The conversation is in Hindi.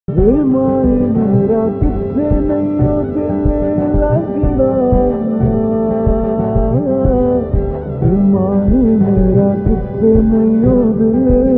वे माही मेरा किथे नहीं हो दिल लगड़ा, वे माही मेरा किथे नहीं हो दिल